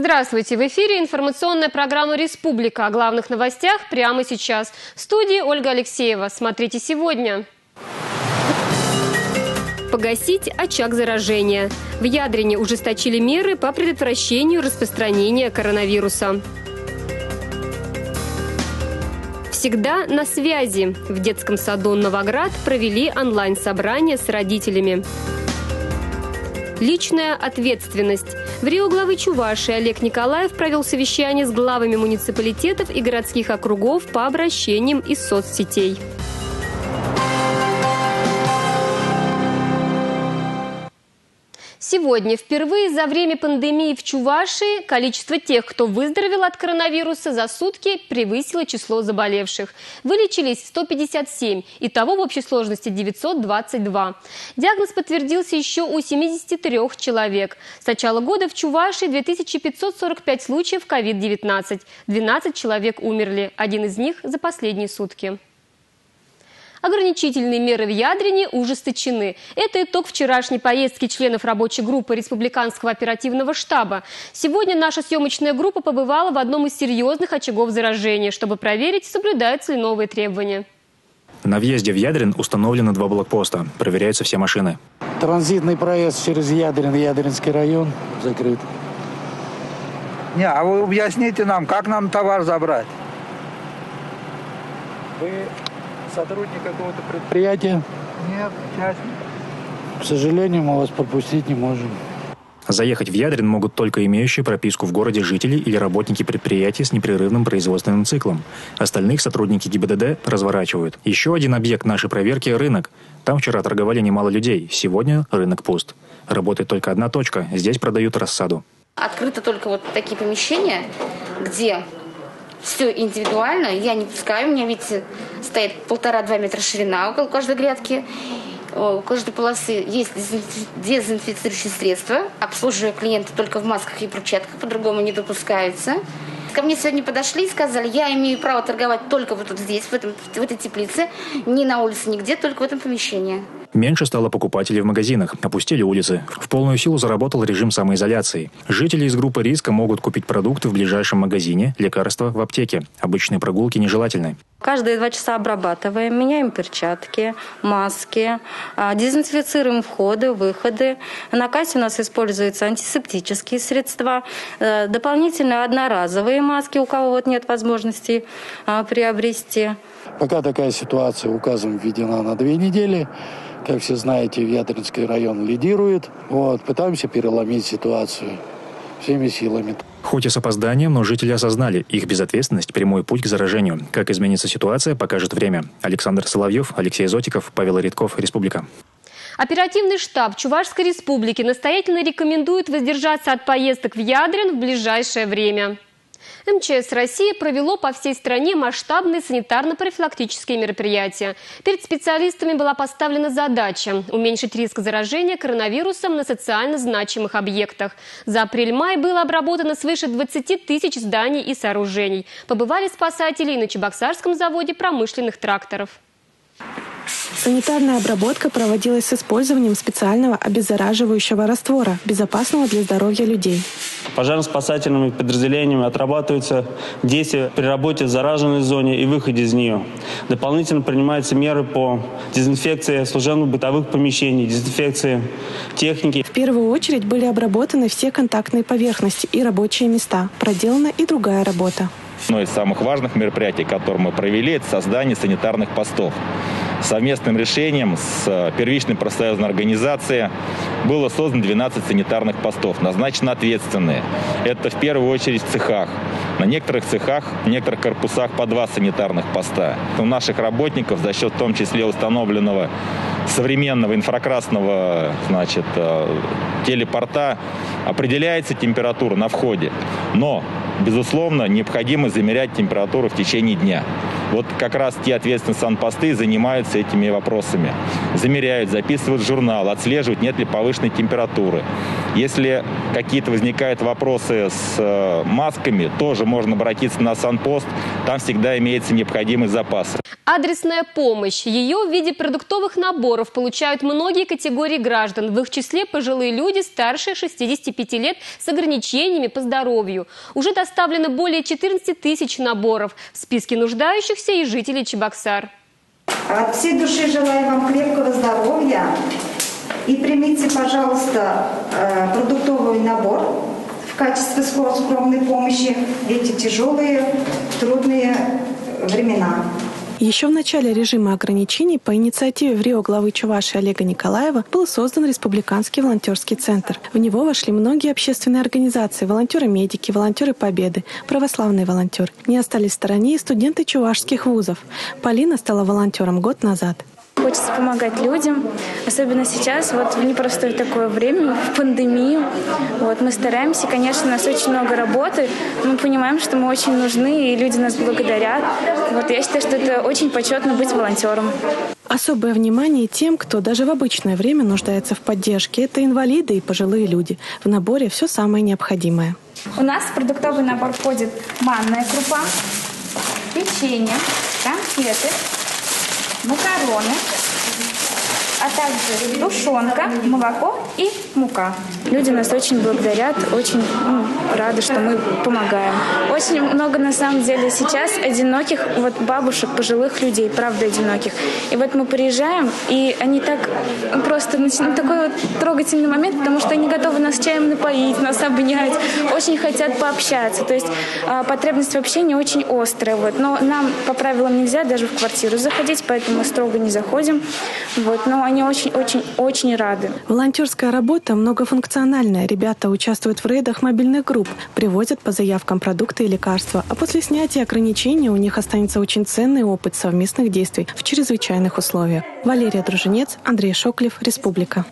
Здравствуйте! В эфире информационная программа «Республика». О главных новостях прямо сейчас. В студии Ольга Алексеева. Смотрите сегодня. Погасить очаг заражения. В Ядрине ужесточили меры по предотвращению распространения коронавируса. Всегда на связи. В детском саду «Новоград» провели онлайн-собрание с родителями. Личная ответственность. В Рио главы Чувашии Олег Николаев провел совещание с главами муниципалитетов и городских округов по обращениям из соцсетей. Сегодня впервые за время пандемии в Чувашии количество тех, кто выздоровел от коронавируса, за сутки превысило число заболевших. Вылечились 157, итого в общей сложности 922. Диагноз подтвердился еще у 73 человек. С начала года в Чувашии 2545 случаев COVID-19. 12 человек умерли, один из них за последние сутки. Ограничительные меры в Ядрине ужесточены. Это итог вчерашней поездки членов рабочей группы Республиканского оперативного штаба. Сегодня наша съемочная группа побывала в одном из серьезных очагов заражения, чтобы проверить, соблюдаются ли новые требования. На въезде в Ядрин установлены 2 блокпоста. Проверяются все машины. Транзитный проезд через Ядрин, Ядринский район закрыт. А вы объясните нам, как нам товар забрать? Вы сотрудник какого-то предприятия? Нет, частник. К сожалению, мы вас пропустить не можем. Заехать в Ядрин могут только имеющие прописку в городе жители или работники предприятий с непрерывным производственным циклом. Остальных сотрудники ГИБДД разворачивают. Еще один объект нашей проверки – рынок. Там вчера торговали немало людей. Сегодня рынок пуст. Работает только одна точка. Здесь продают рассаду. Открыто только вот такие помещения, где все индивидуально. Я не пускаю. У меня, видите, стоит 1,5-2 метра ширина около каждой грядки. У каждой полосы есть дезинфицирующие средства. Обслуживаю клиента только в масках и перчатках, по-другому не допускается. Ко мне сегодня подошли и сказали, я имею право торговать только вот тут здесь, в этой теплице, не на улице нигде, только в этом помещении. Меньше стало покупателей в магазинах, опустили улицы. В полную силу заработал режим самоизоляции. Жители из группы риска могут купить продукты в ближайшем магазине, лекарства в аптеке. Обычные прогулки нежелательны. Каждые 2 часа обрабатываем, меняем перчатки, маски, дезинфицируем входы, выходы. На кассе у нас используются антисептические средства, дополнительно одноразовые маски, у кого вот нет возможности приобрести. Пока такая ситуация указом введена на 2 недели. Как все знаете, Ядринский район лидирует. Пытаемся переломить ситуацию всеми силами. Хоть и с опозданием, но жители осознали, их безответственность – прямой путь к заражению. Как изменится ситуация, покажет время. Александр Соловьев, Алексей Зотиков, Павел Редков, Республика. Оперативный штаб Чувашской республики настоятельно рекомендует воздержаться от поездок в Ядрин в ближайшее время. МЧС России провело по всей стране масштабные санитарно-профилактические мероприятия. Перед специалистами была поставлена задача – уменьшить риск заражения коронавирусом на социально значимых объектах. За апрель-май было обработано свыше 20 тысяч зданий и сооружений. Побывали спасатели и на Чебоксарском заводе промышленных тракторов. Санитарная обработка проводилась с использованием специального обеззараживающего раствора, безопасного для здоровья людей. Пожарно-спасательными подразделениями отрабатываются действия при работе в зараженной зоне и выходе из нее. Дополнительно принимаются меры по дезинфекции служебно-бытовых помещений, дезинфекции техники. В первую очередь были обработаны все контактные поверхности и рабочие места. Проделана и другая работа. Одно из самых важных мероприятий, которые мы провели, это создание санитарных постов. Совместным решением с первичной профсоюзной организацией было создано 12 санитарных постов. Назначены ответственные. Это в первую очередь в цехах. На некоторых цехах, в некоторых корпусах по 2 санитарных поста. У наших работников за счет в том числе установленного современного инфракрасного телепорта определяется температура на входе. Но, безусловно, необходимо замерять температуру в течение дня. Вот как раз те ответственные санпосты занимаются этими вопросами. Замеряют, записывают в журнал, отслеживают, нет ли повышенной температуры. Если какие-то возникают вопросы с масками, тоже можно обратиться на санпост, там всегда имеется необходимый запас. Адресная помощь. Ее в виде продуктовых наборов получают многие категории граждан, в их числе пожилые люди старше 65 лет с ограничениями по здоровью. Уже доставлено более 14 тысяч наборов. В списке нуждающихся и жители Чебоксар. От всей души желаю вам крепкого здоровья и примите, пожалуйста, продуктовый набор в качестве скромной помощи в эти тяжелые, трудные времена. Еще в начале режима ограничений по инициативе в Рио главы Чувашии Олега Николаева был создан Республиканский волонтерский центр. В него вошли многие общественные организации, волонтеры-медики, волонтеры Победы, православные волонтеры. Не остались в стороне и студенты чувашских вузов. Полина стала волонтером год назад. Хочется помогать людям, особенно сейчас, в непростое такое время, в пандемию. Мы стараемся, конечно, у нас очень много работы, мы понимаем, что мы очень нужны, и люди нас благодарят. Я считаю, что это очень почетно быть волонтером. Особое внимание тем, кто даже в обычное время нуждается в поддержке. Это инвалиды и пожилые люди. В наборе все самое необходимое. У нас в продуктовый набор входит манная крупа, печенье, конфеты, макароны, а также тушенка, молоко и мука. Люди нас очень благодарят, очень рады, что мы помогаем. Очень много на самом деле сейчас одиноких бабушек, пожилых людей, правда одиноких. И мы приезжаем, и они так просто такой трогательный момент, потому что они готовы нас чаем напоить, нас обнять, очень хотят пообщаться. То есть потребность в общении очень острая. Но нам по правилам нельзя даже в квартиру заходить, поэтому мы строго не заходим. Но они очень-очень-очень рады. Волонтерская работа многофункциональная. Ребята участвуют в рейдах мобильных групп, привозят по заявкам продукты и лекарства. А после снятия ограничений у них останется очень ценный опыт совместных действий в чрезвычайных условиях. Валерия Дружинец, Андрей Шоклев, Республика.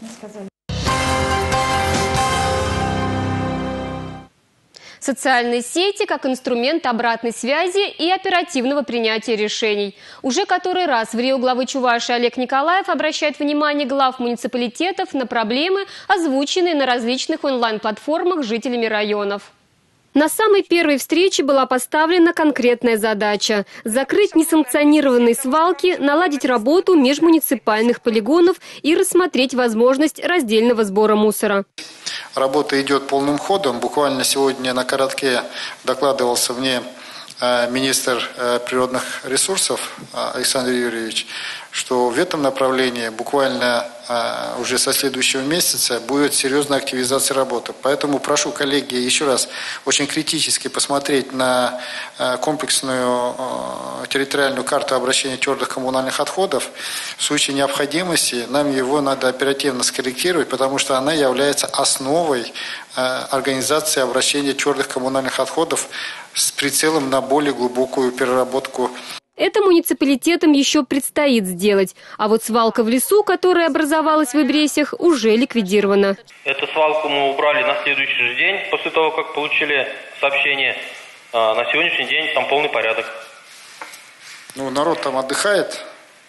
Социальные сети как инструмент обратной связи и оперативного принятия решений. Уже который раз в Рио главы Чувашии Олег Николаев обращает внимание глав муниципалитетов на проблемы, озвученные на различных онлайн-платформах жителями районов. На самой первой встрече была поставлена конкретная задача – закрыть несанкционированные свалки, наладить работу межмуниципальных полигонов и рассмотреть возможность раздельного сбора мусора. Работа идет полным ходом. Буквально сегодня на коротке докладывался мне министр природных ресурсов Александр Юрьевич, что в этом направлении буквально уже со следующего месяца будет серьезная активизация работы. Поэтому прошу, коллеги, еще раз очень критически посмотреть на комплексную территориальную карту обращения твердых коммунальных отходов. В случае необходимости нам его надо оперативно скорректировать, потому что она является основой организации обращения твердых коммунальных отходов с прицелом на более глубокую переработку. Это муниципалитетам еще предстоит сделать. А вот свалка в лесу, которая образовалась в Ибресях, уже ликвидирована. Эту свалку мы убрали на следующий же день, после того, как получили сообщение. На сегодняшний день там полный порядок. Народ там отдыхает.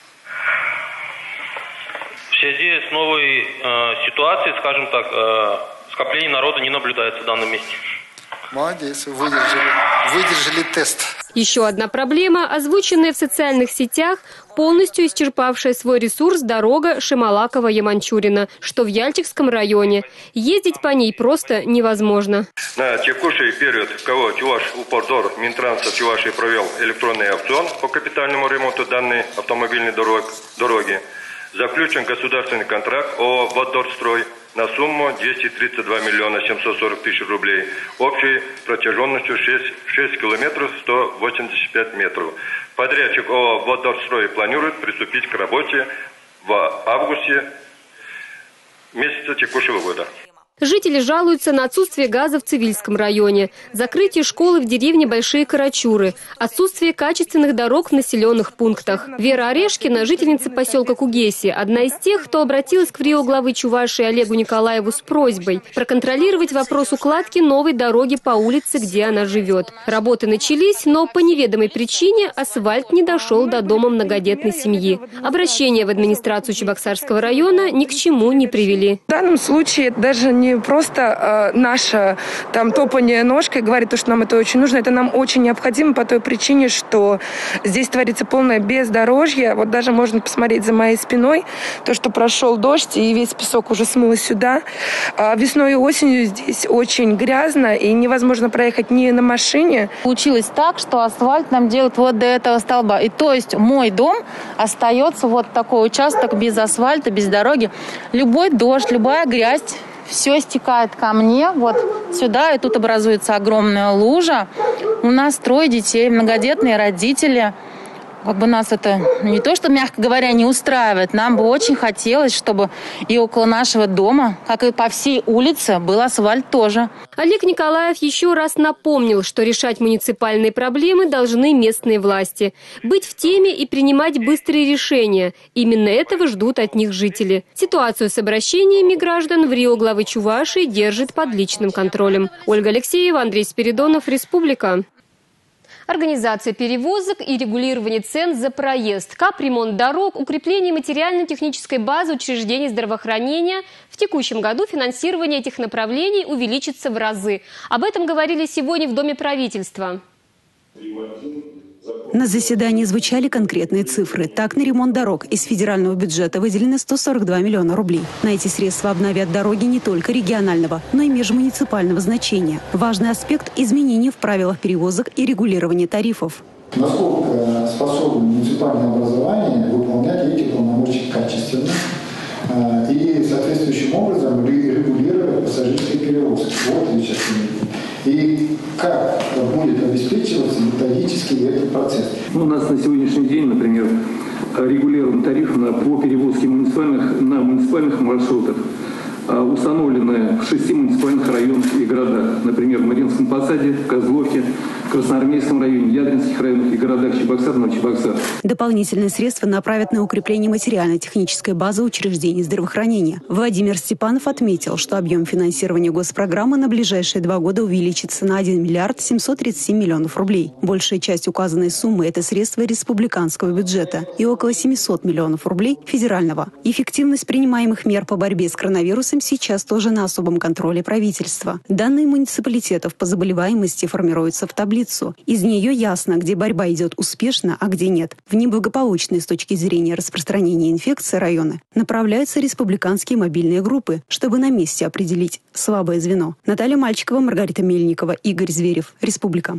В связи с новой ситуацией, скажем так, скопление народа не наблюдается в данном месте. Молодец, выдержали тест. Еще одна проблема, озвученная в социальных сетях, полностью исчерпавшая свой ресурс дорога Шималакова-Яманчурина, что в Яльчикском районе. Ездить по ней просто невозможно. На текущий период КО «Чувашупордор» Минтранса Чувашии провел электронный аукцион по капитальному ремонту данной автомобильной дороги. Заключен государственный контракт ООО «Водорстрой» на сумму 232 миллиона 740 тысяч рублей, общей протяженностью 6 километров 185 метров. Подрядчик ООО «Водорстрой» планирует приступить к работе в августе месяца текущего года. Жители жалуются на отсутствие газа в Цивильском районе, закрытие школы в деревне Большие Карачуры, отсутствие качественных дорог в населенных пунктах. Вера Орешкина, жительница поселка Кугеси, одна из тех, кто обратилась к рио главы Чувашии Олегу Николаеву с просьбой проконтролировать вопрос укладки новой дороги по улице, где она живет. Работы начались, но по неведомой причине асфальт не дошел до дома многодетной семьи. Обращения в администрацию Чебоксарского района ни к чему не привели. В данном случае даже не не просто наше там топание ножкой говорит, что нам это очень нужно. Это нам очень необходимо по той причине, что здесь творится полное бездорожье. Вот даже можно посмотреть за моей спиной, то, что прошел дождь, и весь песок уже смыло сюда. Весной и осенью здесь очень грязно, и невозможно проехать ни на машине. Получилось так, что асфальт нам делают вот до этого столба. И то есть мой дом остается вот такой участок без асфальта, без дороги. Любой дождь, любая грязь, все стекает ко мне, вот сюда, и тут образуется огромная лужа. У нас 3 детей, многодетные родители. Как бы нас это не то, что, мягко говоря, не устраивает. Нам бы очень хотелось, чтобы и около нашего дома, как и по всей улице, был асфальт тоже. Олег Николаев еще раз напомнил, что решать муниципальные проблемы должны местные власти. Быть в теме и принимать быстрые решения. Именно этого ждут от них жители. Ситуацию с обращениями граждан в Рио главы Чувашии держит под личным контролем. Ольга Алексеева, Андрей Спиридонов, Республика. Организация перевозок и регулирование цен за проезд, капремонт дорог, укрепление материально-технической базы учреждений здравоохранения. В текущем году финансирование этих направлений увеличится в разы. Об этом говорили сегодня в Доме правительства. На заседании звучали конкретные цифры. Так, на ремонт дорог из федерального бюджета выделено 142 миллиона рублей. На эти средства обновят дороги не только регионального, но и межмуниципального значения. Важный аспект – изменения в правилах перевозок и регулирования тарифов. Насколько способно муниципальное образование выполнять эти полномочия качественно и соответствующим образом регулировать пассажирские перевозки. Вот я сейчас имею. И как будет обеспечиваться методически этот процесс? У нас на сегодняшний день, например, регулирован тариф по перевозке на муниципальных маршрутах. Установлены в 6 муниципальных районах и городах. Например, в Мариинском Посаде, Козловке, Красноармейском районе, Ядринских районах и городах Чебоксар, Новочебоксар. Дополнительные средства направят на укрепление материально-технической базы учреждений здравоохранения. Владимир Степанов отметил, что объем финансирования госпрограммы на ближайшие 2 года увеличится на 1 миллиард 737 миллионов рублей. Большая часть указанной суммы – это средства республиканского бюджета и около 700 миллионов рублей федерального. Эффективность принимаемых мер по борьбе с коронавирусом сейчас тоже на особом контроле правительства. Данные муниципалитетов по заболеваемости формируются в таблицу. Из нее ясно, где борьба идет успешно, а где нет. В неблагополучные с точки зрения распространения инфекции районы направляются республиканские мобильные группы, чтобы на месте определить слабое звено. Наталья Мальчикова, Маргарита Мельникова, Игорь Зверев. Республика.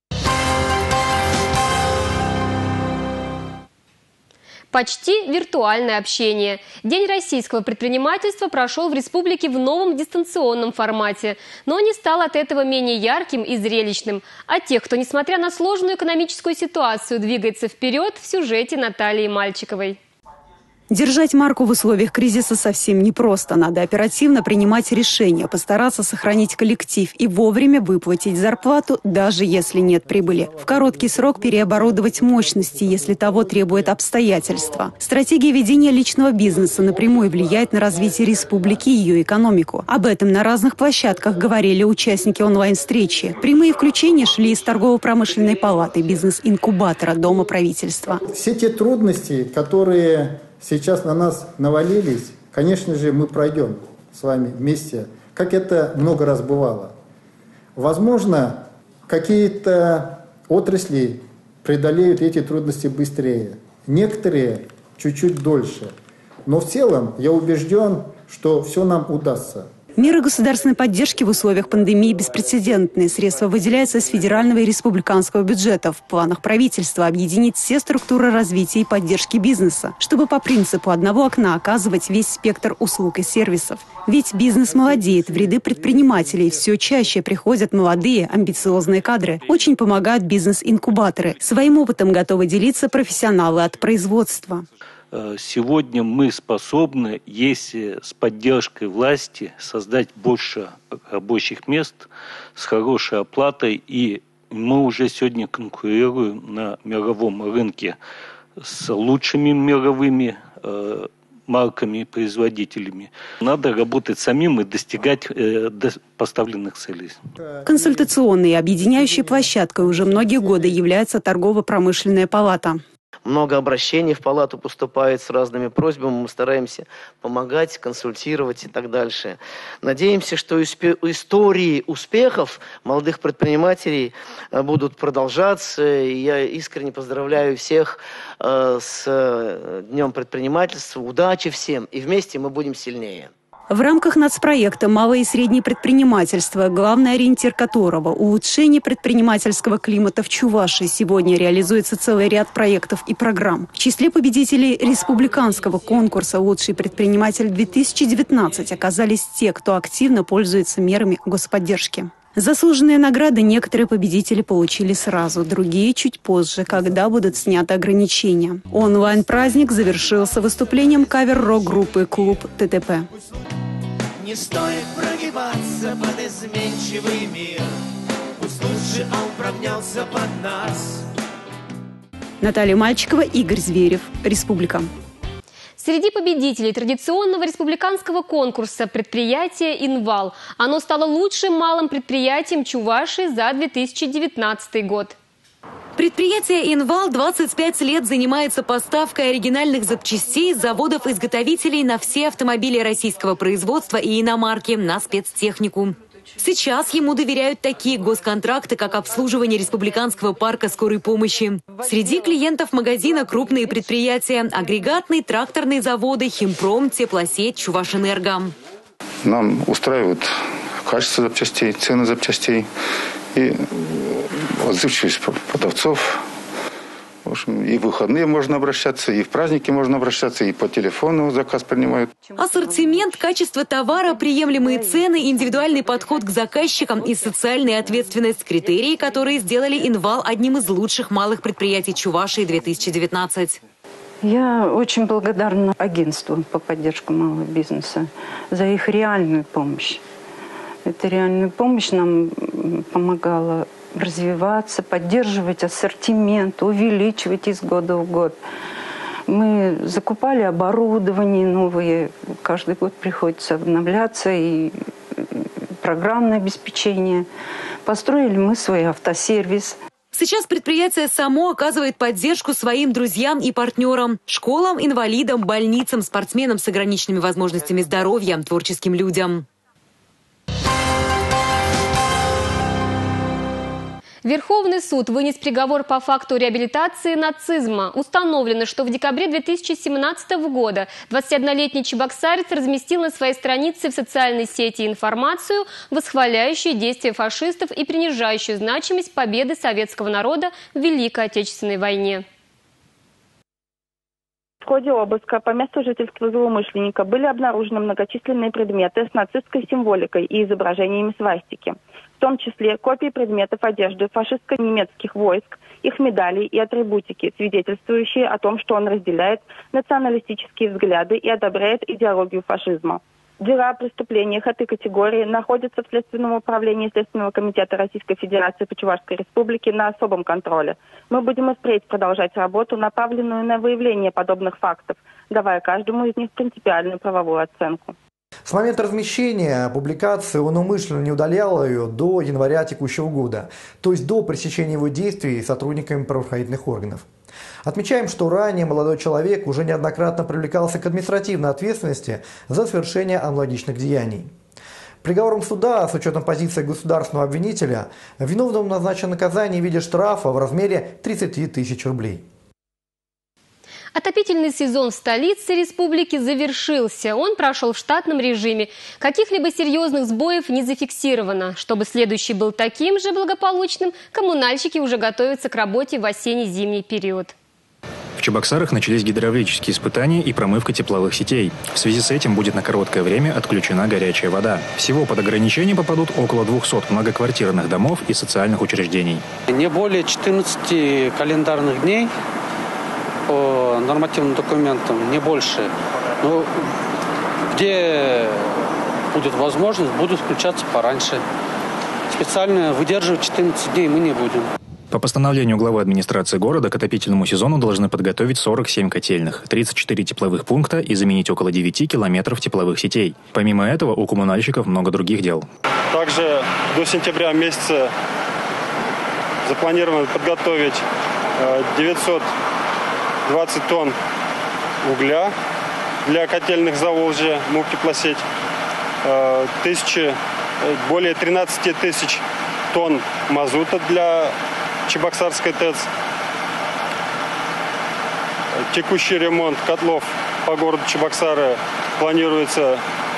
Почти виртуальное общение. День российского предпринимательства прошел в республике в новом дистанционном формате, но не стал от этого менее ярким и зрелищным. А тех, кто, несмотря на сложную экономическую ситуацию, двигается вперед, в сюжете Натальи Мальчиковой. Держать марку в условиях кризиса совсем непросто. Надо оперативно принимать решения, постараться сохранить коллектив и вовремя выплатить зарплату, даже если нет прибыли. В короткий срок переоборудовать мощности, если того требует обстоятельства. Стратегия ведения личного бизнеса напрямую влияет на развитие республики и ее экономику. Об этом на разных площадках говорили участники онлайн-встречи. Прямые включения шли из торгово-промышленной палаты, бизнес-инкубатора Дома правительства. Все те трудности, которые сейчас на нас навалились, конечно же, мы пройдем с вами вместе, как это много раз бывало. Возможно, какие-то отрасли преодолеют эти трудности быстрее, некоторые чуть-чуть дольше. Но в целом я убежден, что все нам удастся. Меры государственной поддержки в условиях пандемии беспрецедентные. Средства выделяются из федерального и республиканского бюджета. В планах правительства объединить все структуры развития и поддержки бизнеса, чтобы по принципу одного окна оказывать весь спектр услуг и сервисов. Ведь бизнес молодеет, в ряды предпринимателей все чаще приходят молодые, амбициозные кадры. Очень помогают бизнес-инкубаторы. Своим опытом готовы делиться профессионалы от производства. Сегодня мы способны, если с поддержкой власти, создать больше рабочих мест с хорошей оплатой. И мы уже сегодня конкурируем на мировом рынке с лучшими мировыми марками и производителями. Надо работать самим и достигать поставленных целей. Консультационной и объединяющей площадкой уже многие годы является торгово-промышленная палата. много обращений в палату поступает с разными просьбами. Мы стараемся помогать, консультировать и так дальше. Надеемся, что истории успехов молодых предпринимателей будут продолжаться. Я искренне поздравляю всех с Днем предпринимательства. Удачи всем, и вместе мы будем сильнее. В рамках нацпроекта «Малое и среднее предпринимательство», главный ориентир которого – улучшение предпринимательского климата в Чувашии, сегодня реализуется целый ряд проектов и программ. В числе победителей республиканского конкурса «Лучший предприниматель-2019» оказались те, кто активно пользуется мерами господдержки. Заслуженные награды некоторые победители получили сразу, другие чуть позже, когда будут сняты ограничения. Онлайн-праздник завершился выступлением кавер-рок-группы «Клуб ТТП». Не стоит прогибаться под изменчивый мир, пусть лучше он прогнется под нас. Наталья Мальчикова, Игорь Зверев, Республика. Среди победителей традиционного республиканского конкурса предприятие «Инвал». Оно стало лучшим малым предприятием Чувашии за 2019 год. Предприятие «Инвал» 25 лет занимается поставкой оригинальных запчастей заводов-изготовителей на все автомобили российского производства и иномарки, на спецтехнику. Сейчас ему доверяют такие госконтракты, как обслуживание республиканского парка скорой помощи. Среди клиентов магазина крупные предприятия – агрегатные, тракторные заводы, химпром, теплосеть, Чувашэнерго. Нам устраивает качество запчастей, цены запчастей и отзывчивость продавцов. В общем, и в выходные можно обращаться, и в праздники можно обращаться, и по телефону заказ принимают. Ассортимент, качество товара, приемлемые цены, индивидуальный подход к заказчикам и социальная ответственность – критерии, которые сделали «Инвал» одним из лучших малых предприятий Чувашии 2019. Я очень благодарна агентству по поддержке малого бизнеса за их реальную помощь. Эта реальная помощь нам помогала развиваться, поддерживать ассортимент, увеличивать из года в год. Мы закупали оборудование новое, каждый год приходится обновляться, и программное обеспечение. Построили мы свой автосервис. Сейчас предприятие само оказывает поддержку своим друзьям и партнерам – школам, инвалидам, больницам, спортсменам с ограниченными возможностями здоровья, творческим людям. Верховный суд вынес приговор по факту реабилитации нацизма. Установлено, что в декабре 2017 года 21-летний чебоксарец разместил на своей странице в социальной сети информацию, восхваляющую действия фашистов и принижающую значимость победы советского народа в Великой Отечественной войне. В ходе обыска по месту жительства злоумышленника были обнаружены многочисленные предметы с нацистской символикой и изображениями свастики, в том числе копии предметов одежды фашистско-немецких войск, их медалей и атрибутики, свидетельствующие о том, что он разделяет националистические взгляды и одобряет идеологию фашизма. Дела о преступлениях этой категории находятся в Следственном управлении Следственного комитета Российской Федерации по Чувашской Республике на особом контроле. Мы будем и впредь продолжать работу, направленную на выявление подобных фактов, давая каждому из них принципиальную правовую оценку. С момента размещения публикации он умышленно не удалял ее до января текущего года, то есть до пресечения его действий сотрудниками правоохранительных органов. Отмечаем, что ранее молодой человек уже неоднократно привлекался к административной ответственности за совершение аналогичных деяний. Приговором суда, с учетом позиции государственного обвинителя, виновному назначено наказание в виде штрафа в размере 30 тысяч рублей. Отопительный сезон в столице республики завершился. Он прошел в штатном режиме. Каких-либо серьезных сбоев не зафиксировано. Чтобы следующий был таким же благополучным, коммунальщики уже готовятся к работе в осенне-зимний период. В Чебоксарах начались гидравлические испытания и промывка тепловых сетей. В связи с этим будет на короткое время отключена горячая вода. Всего под ограничение попадут около 200 многоквартирных домов и социальных учреждений. Не более 14 календарных дней по нормативным документам, не больше. Но где будет возможность, будут включаться пораньше. Специально выдерживать 14 дней мы не будем. По постановлению главы администрации города к отопительному сезону должны подготовить 47 котельных, 34 тепловых пункта и заменить около 9 километров тепловых сетей. Помимо этого, у коммунальщиков много других дел. Также до сентября месяца запланировано подготовить 900 20 тонн угля для котельных Заволжья, Муптепласеть, более 13 тысяч тонн мазута для Чебоксарской ТЭЦ. Текущий ремонт котлов по городу Чебоксары планируется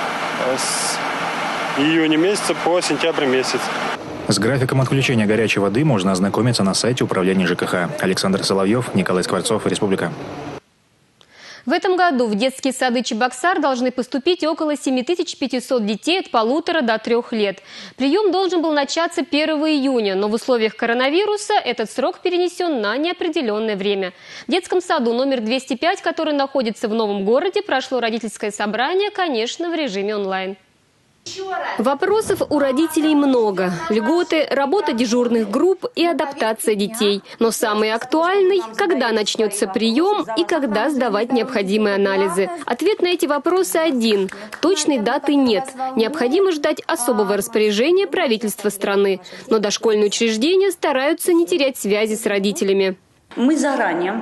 с июня месяца по сентябрь месяц. С графиком отключения горячей воды можно ознакомиться на сайте управления ЖКХ. Александр Соловьев, Николай Скворцов, Республика. В этом году в детские сады Чебоксар должны поступить около 7500 детей от 1,5 до 3 лет. Прием должен был начаться 1 июня, но в условиях коронавируса этот срок перенесен на неопределенное время. В детском саду номер 205, который находится в Новом городе, прошло родительское собрание, конечно, в режиме онлайн. Вопросов у родителей много. Льготы, работа дежурных групп и адаптация детей. Но самый актуальный – когда начнется прием и когда сдавать необходимые анализы. Ответ на эти вопросы один. Точной даты нет. Необходимо ждать особого распоряжения правительства страны. Но дошкольные учреждения стараются не терять связи с родителями. Мы заранее,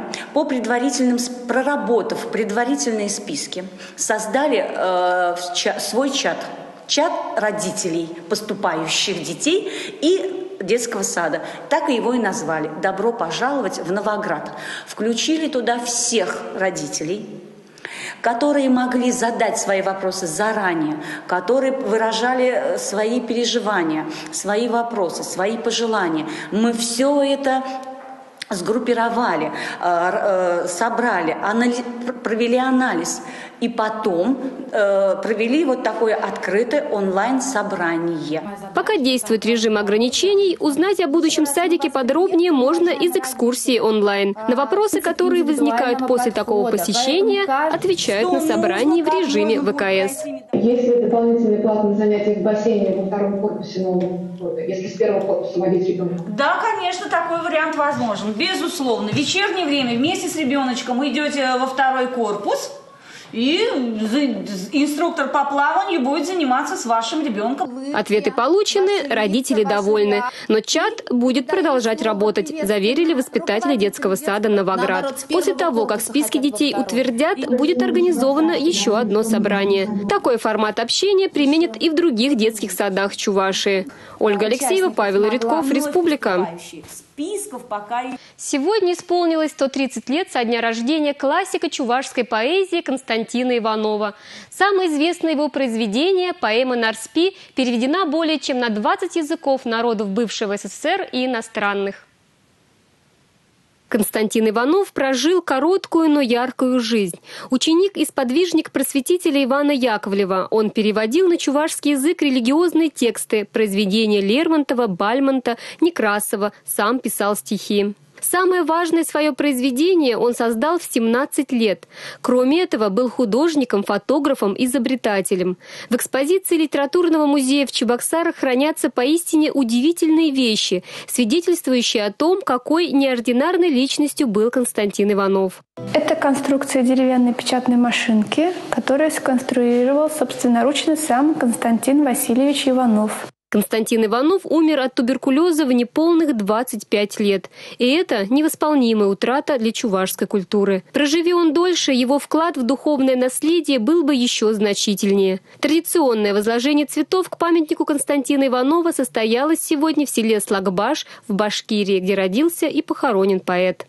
проработав предварительные списки, создали свой чат родителей поступающих детей и детского сада. Так и его и назвали «Добро пожаловать в Новоград». Включили туда всех родителей, которые могли задать свои вопросы заранее, которые выражали свои переживания, свои вопросы, свои пожелания. Мы все это сгруппировали, собрали, провели анализ и потом провели вот такое открытое онлайн-собрание. Пока действует режим ограничений, узнать о будущем садике подробнее можно из экскурсии онлайн. На вопросы, которые возникают после такого посещения, отвечают на собрании в режиме ВКС. Есть ли дополнительные платные занятия в бассейне во втором корпусе нового года, если с первого корпуса водить ребенка? Да, конечно, такой вариант возможен. Безусловно. В вечернее время вместе с ребеночком вы идете во второй корпус, и инструктор по плаванию будет заниматься с вашим ребенком. Ответы получены, родители довольны. Но чат будет продолжать работать, заверили воспитатели детского сада «Новоград». После того, как списки детей утвердят, будет организовано еще одно собрание. Такой формат общения применят и в других детских садах Чувашии. Ольга Алексеева, Павел Редков, Республика. Сегодня исполнилось 130 лет со дня рождения классика чувашской поэзии Константина Иванова. Самое известное его произведение, поэма «Нарспи», переведена более чем на 20 языков народов бывшего СССР и иностранных. Константин Иванов прожил короткую, но яркую жизнь. Ученик и сподвижник просветителя Ивана Яковлева. Он переводил на чувашский язык религиозные тексты, произведения Лермонтова, Бальмонта, Некрасова, сам писал стихи. Самое важное свое произведение он создал в 17 лет. Кроме этого, был художником, фотографом, изобретателем. В экспозиции Литературного музея в Чебоксарах хранятся поистине удивительные вещи, свидетельствующие о том, какой неординарной личностью был Константин Иванов. Это конструкция деревянной печатной машинки, которую сконструировал собственноручно сам Константин Васильевич Иванов. Константин Иванов умер от туберкулеза в неполных 25 лет. И это невосполнимая утрата для чувашской культуры. Проживи он дольше, его вклад в духовное наследие был бы еще значительнее. Традиционное возложение цветов к памятнику Константина Иванова состоялось сегодня в селе Слагбаш в Башкирии, где родился и похоронен поэт.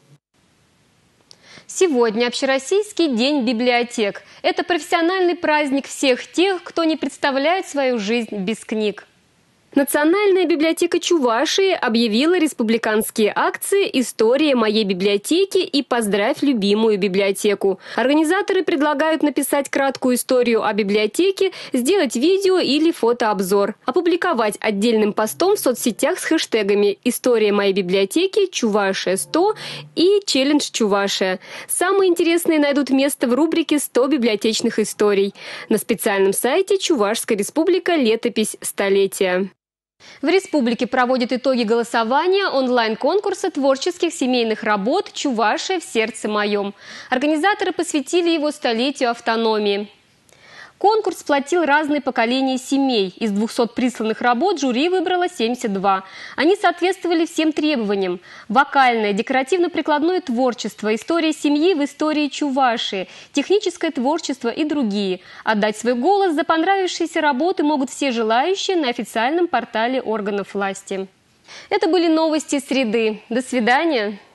Сегодня Общероссийский день библиотек. Это профессиональный праздник всех тех, кто не представляет свою жизнь без книг. Национальная библиотека Чувашии объявила республиканские акции «История моей библиотеки» и «Поздравь любимую библиотеку». Организаторы предлагают написать краткую историю о библиотеке, сделать видео или фотообзор, опубликовать отдельным постом в соцсетях с хэштегами «История моей библиотеки», «Чувашия 100» и «Челлендж Чувашия». Самые интересные найдут место в рубрике «100 библиотечных историй» на специальном сайте «Чувашская республика. Летопись столетия». В республике проводят итоги голосования онлайн-конкурса творческих семейных работ «Чувашия в сердце моем». Организаторы посвятили его столетию автономии. Конкурс сплотил разные поколения семей. Из 200 присланных работ жюри выбрало 72. Они соответствовали всем требованиям. Вокальное, декоративно-прикладное творчество, история семьи в истории Чувашии, техническое творчество и другие. Отдать свой голос за понравившиеся работы могут все желающие на официальном портале органов власти. Это были новости среды. До свидания.